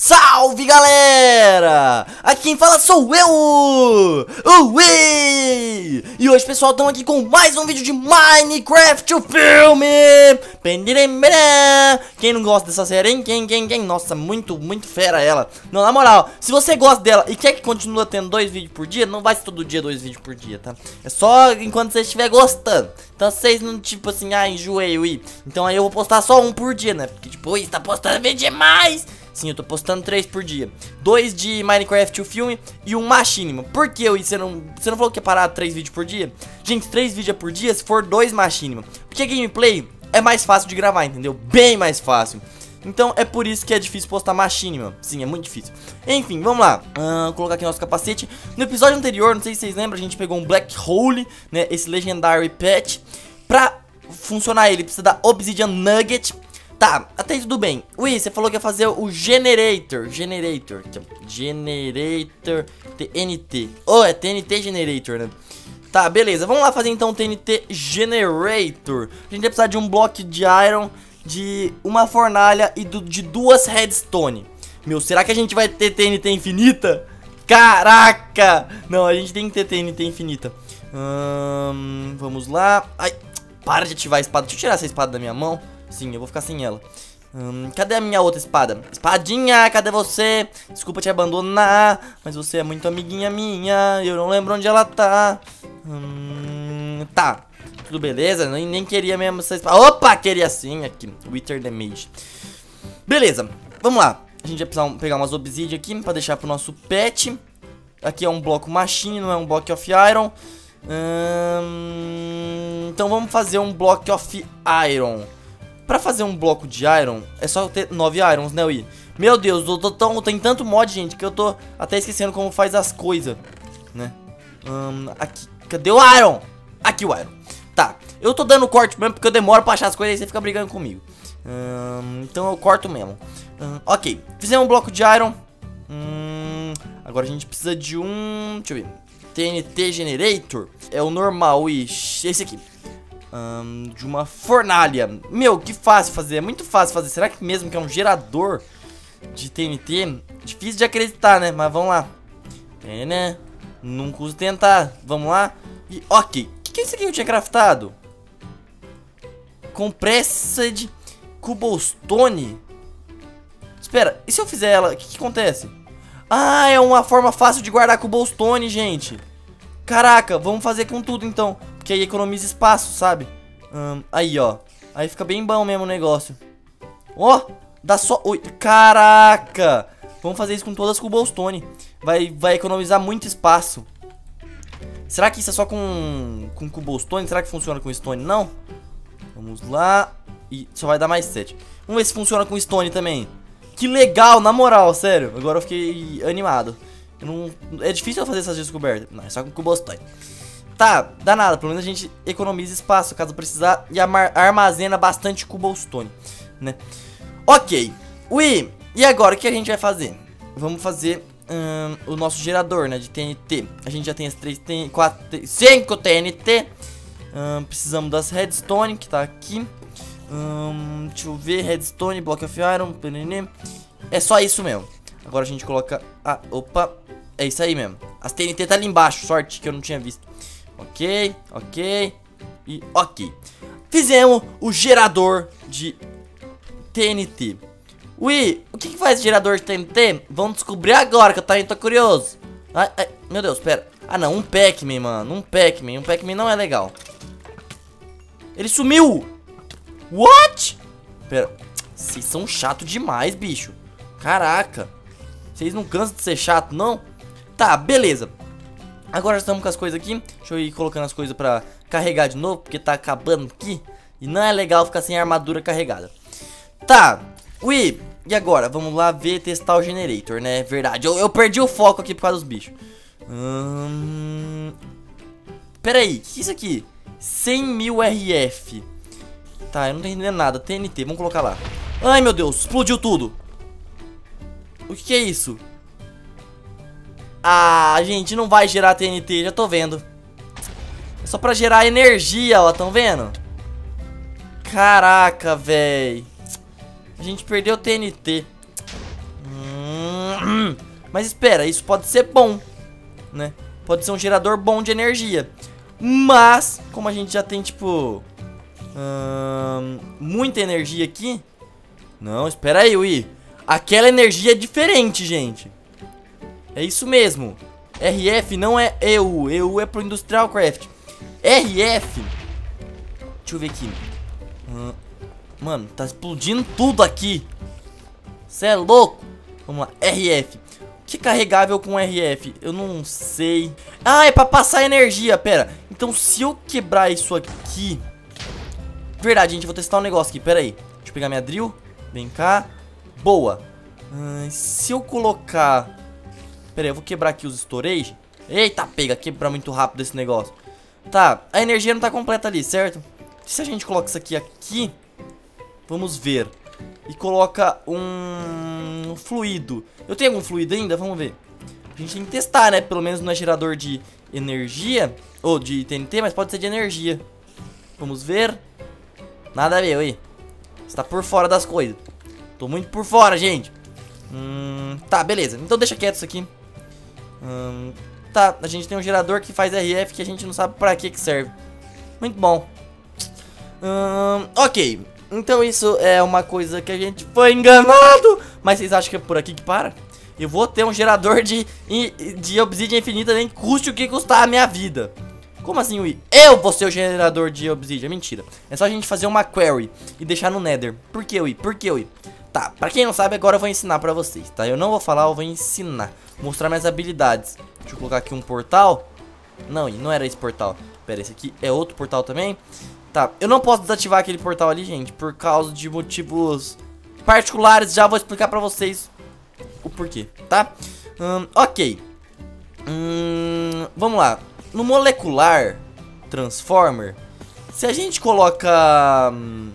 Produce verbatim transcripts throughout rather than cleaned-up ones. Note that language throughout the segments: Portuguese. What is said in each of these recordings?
Salve, galera! Aqui quem fala sou eu, o Wii! E hoje, pessoal, estamos aqui com mais um vídeo de Minecraft, o filme! Quem não gosta dessa série, hein? Quem, quem, quem? Nossa, muito, muito fera ela. Não, na moral, se você gosta dela e quer que continue tendo dois vídeos por dia, não vai ser todo dia dois vídeos por dia, tá? É só enquanto você estiver gostando. Então vocês não, tipo assim, ah, enjoei, Wii. Então aí eu vou postar só um por dia, né? Porque, tipo, Wii, tá postando vídeo demais! Sim, eu tô postando três por dia. Dois de Minecraft, o filme, e um Machinima. Por que, Wii? Você não, você não falou que ia parar três vídeos por dia? Gente, três vídeos por dia se for dois Machinima. Porque gameplay é mais fácil de gravar, entendeu? Bem mais fácil. Então é por isso que é difícil postar Machinima. Sim, é muito difícil. Enfim, vamos lá. uh, Colocar aqui nosso capacete. No episódio anterior, não sei se vocês lembram, a gente pegou um Black Hole, né? Esse Legendary Pet. Pra funcionar ele, precisa da Obsidian Nugget. Tá, até aí tudo bem. Ui, você falou que ia fazer o Generator. Generator. Generator T N T. Oh, é T N T Generator, né? Tá, beleza. Vamos lá fazer então o T N T Generator. A gente vai precisar de um bloco de iron, de uma fornalha e do, de duas redstone. Meu, será que a gente vai ter T N T infinita? Caraca! Não, a gente tem que ter T N T infinita. hum, Vamos lá. Ai, para de ativar a espada. Deixa eu tirar essa espada da minha mão. Sim, eu vou ficar sem ela. hum, Cadê a minha outra espada? Espadinha, cadê você? Desculpa te abandonar, mas você é muito amiguinha minha. Eu não lembro onde ela tá. hum, Tá, tudo beleza. Nem, nem queria mesmo essa espada. Opa, queria sim, aqui, Wither Damage. Beleza, vamos lá. A gente vai precisar pegar umas obsidian aqui pra deixar pro nosso pet. Aqui é um bloco machine, não é um block of iron. hum, Então vamos fazer um block of iron. Pra fazer um bloco de iron, é só ter nove irons, né, Wii? Meu Deus, eu tô tão, tem tanto mod, gente, que eu tô até esquecendo como faz as coisas, né? hum, Aqui, cadê o iron? Aqui o iron. Tá, eu tô dando corte mesmo porque eu demoro pra achar as coisas e você fica brigando comigo. hum, Então eu corto mesmo. hum, Ok, fizemos um bloco de iron. hum, Agora a gente precisa de um... Deixa eu ver. T N T Generator. É o normal, Wii. Esse aqui. Um, de uma fornalha. Meu, que fácil fazer, é muito fácil fazer. Será que mesmo que é um gerador de T N T? Difícil de acreditar, né? Mas vamos lá. É, né? Não custa tentar. Vamos lá. E ok, o que, que é isso aqui que eu tinha craftado? Compressed Cobblestone. Espera, e se eu fizer ela, o que, que acontece? Ah, é uma forma fácil de guardar Cobblestone, gente. Caraca, vamos fazer com tudo então, porque aí economiza espaço, sabe? hum, Aí, ó. Aí fica bem bom mesmo o negócio. Ó, oh, dá só... Oi, caraca! Vamos fazer isso com todas as Cobblestone. Vai, vai economizar muito espaço. Será que isso é só com, com Cobblestone? Será que funciona com Stone? Não? Vamos lá. E só vai dar mais sete. Vamos ver se funciona com Stone também. Que legal, na moral, sério. Agora eu fiquei animado. Eu não... É difícil eu fazer essas descobertas. Não, é só com Cobblestone. Tá, dá nada. Pelo menos a gente economiza espaço caso precisar. E armazena bastante Cobblestone, né? Ok. Ui, e agora o que a gente vai fazer? Vamos fazer hum, o nosso gerador, né? De T N T. A gente já tem as três, quatro, cinco T N T. hum, Precisamos das redstone, que tá aqui. hum, Deixa eu ver. Redstone, block of iron. É só isso mesmo. Agora a gente coloca... Ah, opa. É isso aí mesmo. As T N T tá ali embaixo. Sorte que eu não tinha visto. Ok, ok. E ok. Fizemos o gerador de T N T. Ui, o que, que faz gerador de T N T? Vamos descobrir agora que eu tô, tô curioso. Ai, ai, meu Deus, pera. Ah não, um Pac-Man, mano. Um Pac-Man. Um Pac-Man não é legal. Ele sumiu. What? Pera. Vocês são chato demais, bicho. Caraca. Vocês não cansam de ser chato, não? Tá, beleza. Agora já estamos com as coisas aqui. Deixa eu ir colocando as coisas pra carregar de novo, porque tá acabando aqui. E não é legal ficar sem a armadura carregada. Tá. Ui, e agora? Vamos lá ver, testar o generator, né? Verdade, eu, eu perdi o foco aqui por causa dos bichos. hum... Pera aí, o que é isso aqui? cem mil R F. Tá, eu não tô entendendo nada. T N T, vamos colocar lá. Ai, meu Deus, explodiu tudo. O que, que é isso? Ah, gente, não vai gerar T N T, já tô vendo. É só pra gerar energia, ó, tão vendo? Caraca, véi. A gente perdeu o T N T. Hum, Hum, mas espera, isso pode ser bom, né? Pode ser um gerador bom de energia. Mas, como a gente já tem, tipo... Hum, muita energia aqui... Não, espera aí, Wii. Aquela energia é diferente, gente. É isso mesmo. R F não é E U. E U é pro Industrial Craft. R F... Deixa eu ver aqui. Hum, mano, tá explodindo tudo aqui. Cê é louco. Vamos lá, R F. O que é carregável com R F? Eu não sei. Ah, é pra passar energia, pera. Então se eu quebrar isso aqui... Verdade, gente, vou testar um negócio aqui, pera aí. Deixa eu pegar minha drill. Vem cá. Boa. hum, Se eu colocar... Pera aí, eu vou quebrar aqui os storage. Eita, pega, quebrar muito rápido esse negócio. Tá, a energia não tá completa ali, certo? Se a gente coloca isso aqui aqui... Vamos ver. E coloca um fluido. Eu tenho algum fluido ainda? Vamos ver. A gente tem que testar, né? Pelo menos não é gerador de energia. Ou de T N T, mas pode ser de energia. Vamos ver. Nada a ver, oi. Está por fora das coisas. Tô muito por fora, gente. Hum, tá, beleza. Então deixa quieto isso aqui. Hum, tá, a gente tem um gerador que faz R F que a gente não sabe pra que que serve. Muito bom. Hum, ok. Então isso é uma coisa que a gente foi enganado. Mas vocês acham que é por aqui que para? Eu vou ter um gerador de, de obsidian infinita, nem custe o que custar a minha vida. Como assim, Wii? Eu vou ser o gerador de obsidian. Mentira. É só a gente fazer uma query e deixar no nether. Por que, Wii? Por que, Wii? Tá, pra quem não sabe, agora eu vou ensinar pra vocês, tá? Eu não vou falar, eu vou ensinar. Mostrar minhas habilidades. Deixa eu colocar aqui um portal. Não, Wii, não era esse portal. Pera, esse aqui é outro portal também. Tá, eu não posso desativar aquele portal ali, gente, por causa de motivos particulares. Já vou explicar pra vocês o porquê, tá? Hum, ok. Hum, vamos lá. No molecular transformer, se a gente coloca hum,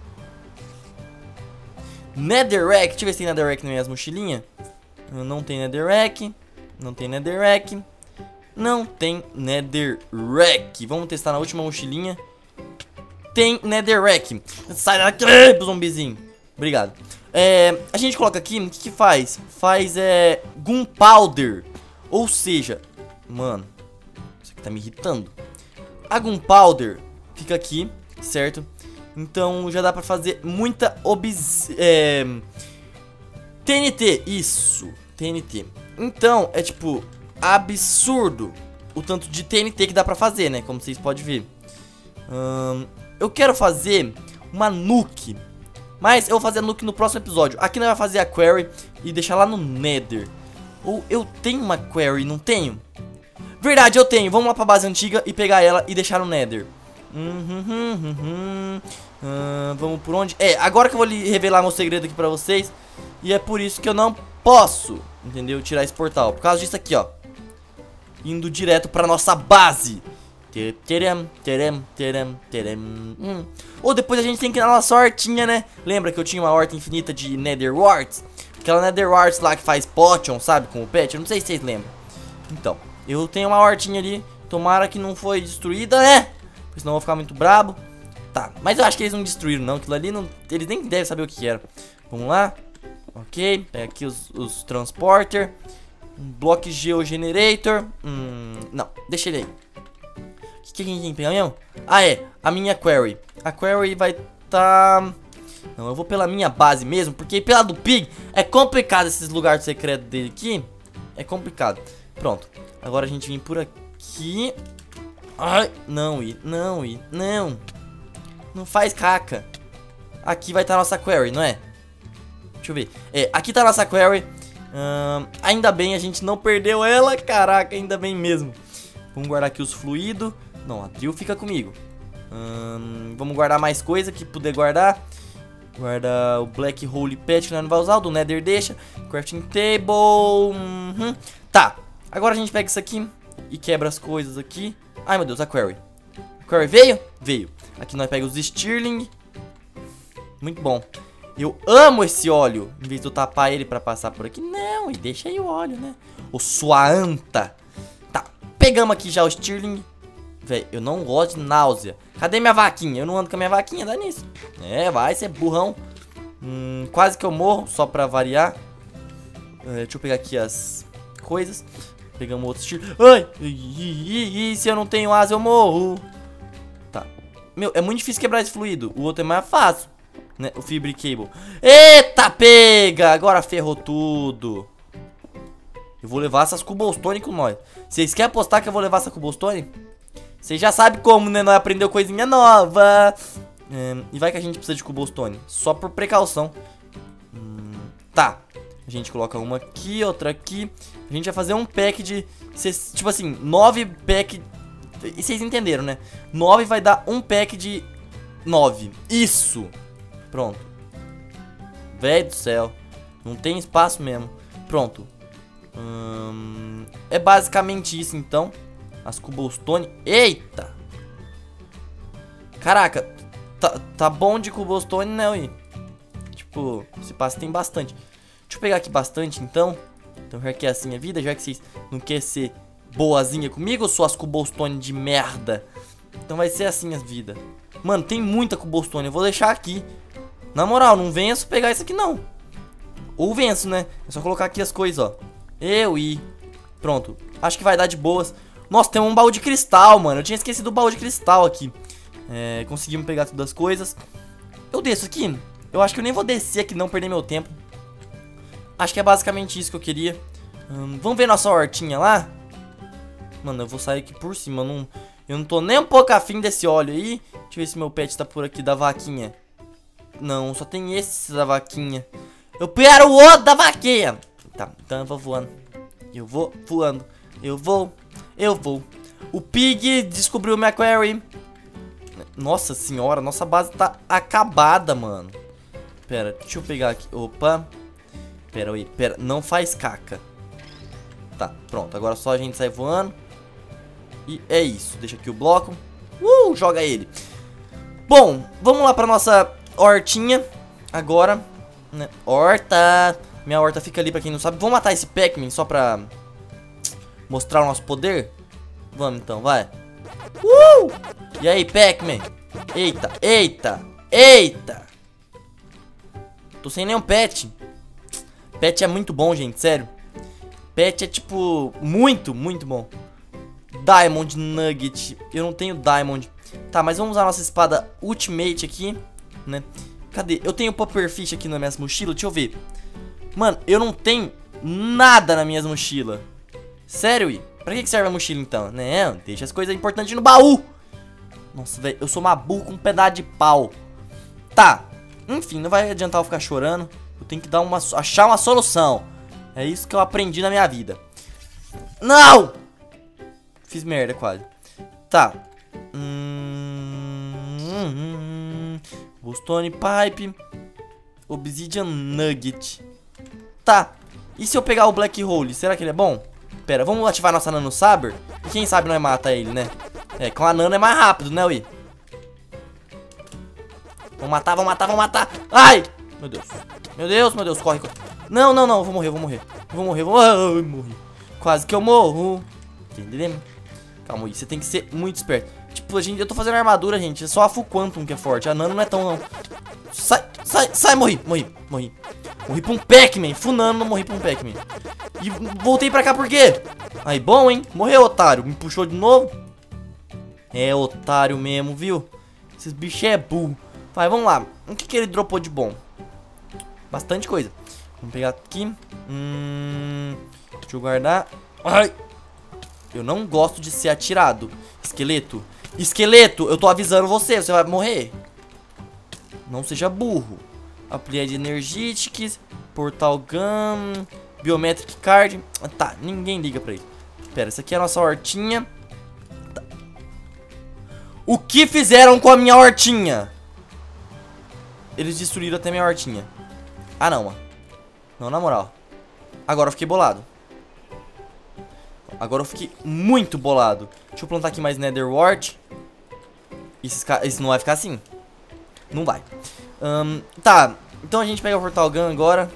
netherrack, deixa eu ver se tem netherrack nas minhas mochilinhas. Não tem netherrack, não tem netherrack, não tem netherrack. Vamos testar na última mochilinha. Tem netherrack. Sai daqui, zumbizinho. Obrigado. É, a gente coloca aqui, o que que faz? Faz é, gunpowder. Ou seja, mano, isso aqui tá me irritando. A gunpowder fica aqui, certo? Então já dá pra fazer muita obs... É, T N T, isso, T N T. Então é tipo absurdo o tanto de T N T que dá pra fazer, né? Como vocês podem ver. hum, Eu quero fazer uma nuke, mas eu vou fazer a nuke no próximo episódio. Aqui nós vamos fazer a query e deixar lá no nether. Ou eu tenho uma query, não tenho? Verdade, eu tenho. Vamos lá pra base antiga e pegar ela e deixar no nether. Uhum, uhum, uhum. Uh, vamos por onde? É, agora que eu vou revelar meu segredo aqui pra vocês. E é por isso que eu não posso, entendeu? Tirar esse portal. Por causa disso aqui, ó. Indo direto pra nossa base. Terem, terem, terem, terem. Hum. Ou depois a gente tem que ir na nossa hortinha, né? Lembra que eu tinha uma horta infinita de nether warts? Aquela nether warts lá que faz potion, sabe? Com o pet. Eu não sei se vocês lembram. Então, eu tenho uma hortinha ali. Tomara que não foi destruída, né? Porque senão eu vou ficar muito brabo. Tá, mas eu acho que eles não destruíram, não. Aquilo ali, não, eles nem devem saber o que era. Vamos lá. Ok, pega aqui os, os transporter. Um block geogenerator. Hum, não, deixa ele aí. O que, que a gente tem que pegar mesmo? Ah, é, a minha query. A query vai tá... Não, eu vou pela minha base mesmo, porque pela do Pig é complicado esses lugares secretos dele aqui. É complicado. Pronto, agora a gente vem por aqui. Ai, não, I, não, I, não. Não faz caca. Aqui vai estar tá a nossa query, não é? Deixa eu ver. É, aqui tá a nossa query. hum, Ainda bem, a gente não perdeu ela. Caraca, ainda bem mesmo. Vamos guardar aqui os fluidos. Não, a drill fica comigo. hum, Vamos guardar mais coisa que puder guardar. Guarda o Black Hole Pet que nós não vai usar. O do Nether deixa. Crafting Table. Uhum. Tá, agora a gente pega isso aqui e quebra as coisas aqui. Ai meu Deus, a query. A query veio? Veio. Aqui nós pegamos os Stirling. Muito bom. Eu amo esse óleo. Em vez de eu tapar ele pra passar por aqui. Não, e deixa aí o óleo, né? O sua anta. Tá, pegamos aqui já o Stirling. Véi, eu não gosto de náusea. Cadê minha vaquinha? Eu não ando com a minha vaquinha, dá nisso. É, vai ser burrão. hum, Quase que eu morro, só pra variar. Uh, deixa eu pegar aqui as coisas. Pegamos outro tiro. Ai! E se eu não tenho asa, eu morro. Tá. Meu, é muito difícil quebrar esse fluido. O outro é mais fácil, né? O Fibre Cable. Eita, pega! Agora ferrou tudo. Eu vou levar essas Cobblestone com nós. Vocês querem apostar que eu vou levar essa Cobblestone? Vocês já sabem como, né? Nós aprendeu coisinha nova. É, e vai que a gente precisa de Cobblestone. Só por precaução. Hum, tá. A gente coloca uma aqui, outra aqui. A gente vai fazer um pack de... Tipo assim, nove pack... E vocês entenderam, né? Nove vai dar um pack de nove. Isso! Pronto. Velho do céu. Não tem espaço mesmo. Pronto. Hum, é basicamente isso, então. As Cobblestone. Eita! Caraca. Tá, tá bom de Cobblestone, né, ui? Tipo, esse passo tem bastante. Deixa eu pegar aqui bastante, então. Então já que é assim a vida, já que vocês não querem ser boazinha comigo, suas Cobblestone de merda. Então vai ser assim a vida. Mano, tem muita Cobblestone, eu vou deixar aqui. Na moral, não venço pegar isso aqui não. Ou venço, né? É só colocar aqui as coisas, ó. Eu e... Pronto, acho que vai dar de boas. Nossa, tem um baú de cristal, mano. Eu tinha esquecido o baú de cristal aqui. É, conseguimos pegar todas as coisas. Eu desço aqui? Eu acho que eu nem vou descer aqui não, perder meu tempo. Acho que é basicamente isso que eu queria. hum, Vamos ver nossa hortinha lá. Mano, eu vou sair aqui por cima. Eu não, eu não tô nem um pouco afim desse óleo aí. Deixa eu ver se meu pet tá por aqui, da vaquinha. Não, só tem esse da vaquinha. Eu quero o outro da vaquinha. Tá, então eu vou voando. Eu vou voando. Eu vou, eu vou. O Pig descobriu o Macquarie. Nossa senhora, nossa base tá acabada, mano. Pera, deixa eu pegar aqui. Opa. Pera aí, pera, não faz caca. Tá, pronto, agora só a gente sai voando. E é isso, deixa aqui o bloco. Uh, joga ele. Bom, vamos lá pra nossa hortinha. Agora, né, horta. Minha horta fica ali pra quem não sabe. Vamos matar esse Pac-Man só pra mostrar o nosso poder? Vamos então, vai. Uh! E aí, Pac-Man? Eita, eita, eita. Tô sem nenhum pet. Pet é muito bom, gente, sério. Pet é tipo, muito, muito bom. Diamond Nugget. Eu não tenho Diamond. Tá, mas vamos usar a nossa espada Ultimate aqui, né? Cadê? Eu tenho Pufferfish aqui na minha mochila, deixa eu ver. Mano, eu não tenho nada na minha mochila. Sério, Ih? Pra que serve a mochila então? Não, deixa as coisas importantes no baú. Nossa, velho, eu sou uma burra com um pedaço de pau. Tá, enfim, não vai adiantar eu ficar chorando. Eu tenho que dar uma, achar uma solução. É isso que eu aprendi na minha vida. Não! Fiz merda quase. Tá. Hum, hum, hum. Boston Pipe. Obsidian Nugget. Tá. E se eu pegar o Black Hole, será que ele é bom? Pera, vamos ativar nossa Nano Saber. E quem sabe nós mata ele, né? É, com a Nano é mais rápido, né, Ui? Vamos matar, vamos matar, vamos matar. Ai! Meu Deus. Meu Deus, meu Deus, corre, corre. Não, não, não, eu vou morrer, eu vou morrer. Eu vou morrer, eu vou... Ai, morri. Quase que eu morro. Entendeu? Calma aí, você tem que ser muito esperto. Tipo, a gente, eu tô fazendo armadura, gente. É só a Full Quantum que é forte. A Nano não é tão, não. Sai, sai, sai, morri, morri, morri. Morri pra um Pac-Man. Full Nano, não morri pra um Pac-Man. E voltei pra cá por quê? Aí, bom, hein? Morreu, otário. Me puxou de novo. É, otário mesmo, viu? Esses bichos é burro. Vai, vamos lá. O que que ele dropou de bom? Bastante coisa. Vamos pegar aqui. Hum, deixa eu guardar. Ai! Eu não gosto de ser atirado. Esqueleto. Esqueleto, eu tô avisando você. Você vai morrer. Não seja burro. Applied Energetics. Portal Gun. Biometric Card. Tá, ninguém liga pra isso. Pera, essa aqui é a nossa hortinha. Tá. O que fizeram com a minha hortinha? Eles destruíram até minha hortinha. Ah, não, mano. Não, na moral. Agora eu fiquei bolado. Agora eu fiquei muito bolado. Deixa eu plantar aqui mais Nether Wart. Isso, isso não vai ficar assim. Não vai. um, Tá, então a gente pega o Portal Gun agora.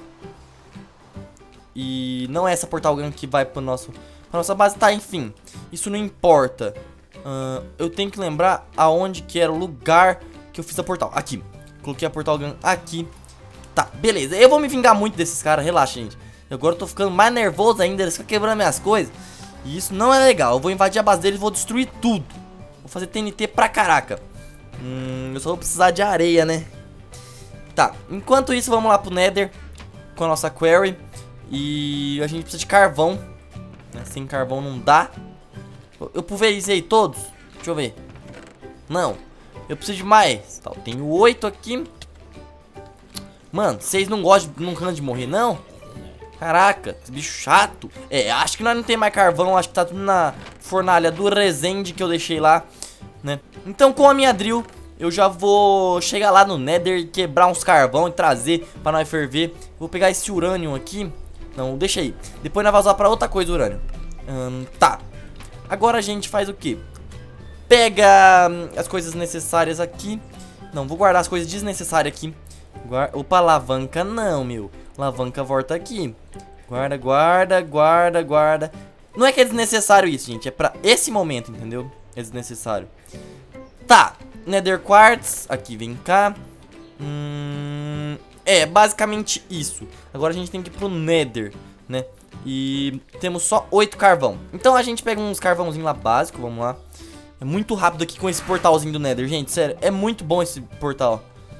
E não é essa Portal Gun que vai pro nosso, pra nossa base. Tá, enfim, isso não importa. uh, Eu tenho que lembrar aonde que era o lugar que eu fiz a Portal. Aqui, coloquei a Portal Gun aqui. Tá, beleza, eu vou me vingar muito desses caras, relaxa, gente. E agora eu tô ficando mais nervoso ainda, eles ficam quebrando minhas coisas. E isso não é legal, eu vou invadir a base deles e vou destruir tudo. Vou fazer T N T pra caraca. Hum, eu só vou precisar de areia, né? Tá, enquanto isso vamos lá pro Nether com a nossa Quarry. E a gente precisa de carvão, né? Sem carvão não dá. Eu pulverizei todos? Deixa eu ver. Não, eu preciso de mais. Tá, eu tenho oito aqui. Mano, vocês não gostam, não cansam de morrer, não? Caraca, que bicho chato. É, acho que nós não tem mais carvão. Acho que tá tudo na fornalha do Resende que eu deixei lá, né? Então com a minha drill eu já vou chegar lá no Nether, quebrar uns carvão e trazer pra nós ferver. Vou pegar esse urânio aqui. Não, deixa aí. Depois nós vamos usar pra outra coisa o urânio. hum, Tá. Agora a gente faz o quê? Pega hum, as coisas necessárias aqui. Não, vou guardar as coisas desnecessárias aqui. Guarda... Opa, alavanca não, meu. Alavanca volta aqui. Guarda, guarda, guarda, guarda. Não é que é desnecessário isso, gente. É pra esse momento, entendeu? É desnecessário. Tá, Nether Quartz. Aqui, vem cá. Hum... É, basicamente isso. Agora a gente tem que ir pro Nether, né? E temos só oito carvão. Então a gente pega uns carvãozinhos lá básico, vamos lá. É muito rápido aqui com esse portalzinho do Nether, gente, sério. É muito bom esse portal.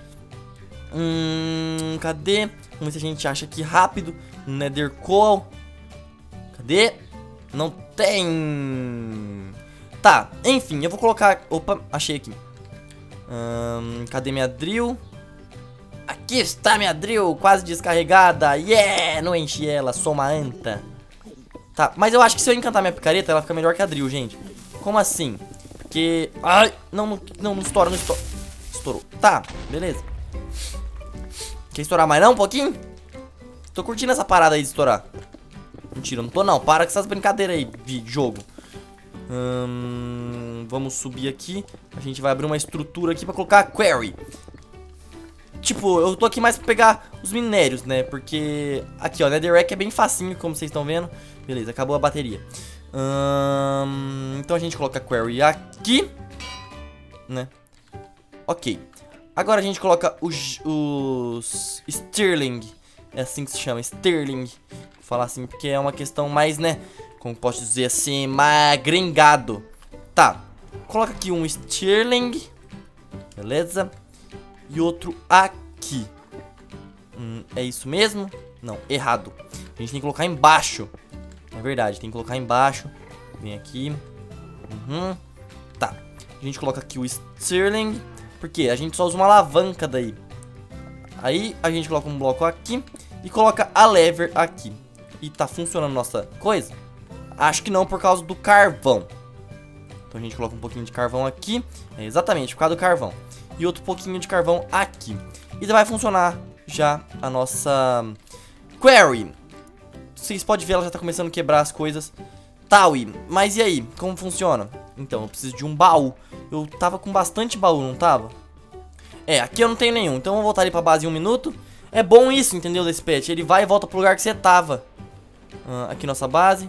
Hum, cadê? Vamos ver se a gente acha aqui rápido. Nether Coal. Cadê? Não tem. Tá, enfim, eu vou colocar... Opa, achei aqui. hum, Cadê minha drill? Aqui está minha drill, quase descarregada. Yeah, não enchi ela, sou uma anta. Tá, mas eu acho que se eu encantar minha picareta, ela fica melhor que a drill, gente. Como assim? Porque... Ai, não, não, não, não estoura, não estoura. Estourou, tá, beleza. Quer estourar mais não, um pouquinho? Tô curtindo essa parada aí de estourar. Mentira, não tô não, para com essas brincadeiras aí de jogo. hum, Vamos subir aqui. A gente vai abrir uma estrutura aqui pra colocar a Quarry. Tipo, eu tô aqui mais pra pegar os minérios, né? Porque aqui, ó, Netherrack é bem facinho, como vocês estão vendo. Beleza, acabou a bateria. hum, Então a gente coloca a Quarry aqui, né? Ok. Agora a gente coloca os, os Stirling. É assim que se chama, Stirling. Vou falar assim porque é uma questão mais, né? Como posso dizer assim, mais gringado. Tá, coloca aqui um Stirling. Beleza. E outro aqui. hum, É isso mesmo? Não, errado. A gente tem que colocar embaixo. É verdade, tem que colocar embaixo. Vem aqui. Uhum. Tá, a gente coloca aqui o Stirling. Porque a gente só usa uma alavanca daí. Aí a gente coloca um bloco aqui e coloca a lever aqui. E tá funcionando nossa coisa? Acho que não, por causa do carvão. Então a gente coloca um pouquinho de carvão aqui. É exatamente, por causa do carvão. E outro pouquinho de carvão aqui. E vai funcionar já a nossa Quarry. Vocês podem ver, ela já tá começando a quebrar as coisas. Taui, mas e aí? Como funciona? Então, eu preciso de um baú. Eu tava com bastante baú, não tava? É, aqui eu não tenho nenhum. Então eu vou voltar ali pra base em um minuto. É bom isso, entendeu, desse pet? Ele vai e volta pro lugar que você tava. uh, Aqui nossa base.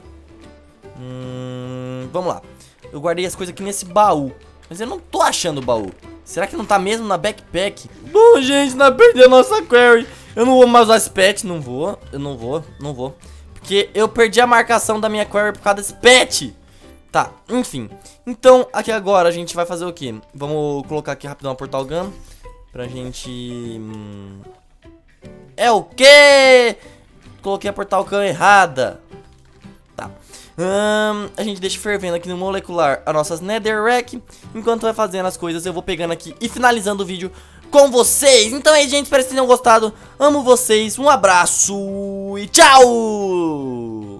hum, Vamos lá. Eu guardei as coisas aqui nesse baú, mas eu não tô achando o baú. Será que não tá mesmo na backpack? Bom, gente, nós perdemos a nossa Quarry. Eu não vou mais usar esse pet. Não vou, eu não vou, não vou. Porque eu perdi a marcação da minha Quarry por causa desse pet. Tá, enfim. Então, aqui agora a gente vai fazer o quê? Vamos colocar aqui rapidão a Portal Gun. Pra gente... Hum... É o quê? Coloquei a Portal Gun errada. Tá. Hum, a gente deixa fervendo aqui no molecular as nossas Netherrack. Enquanto vai fazendo as coisas, eu vou pegando aqui e finalizando o vídeo com vocês. Então é isso, gente, espero que vocês tenham gostado. Amo vocês, um abraço e tchau!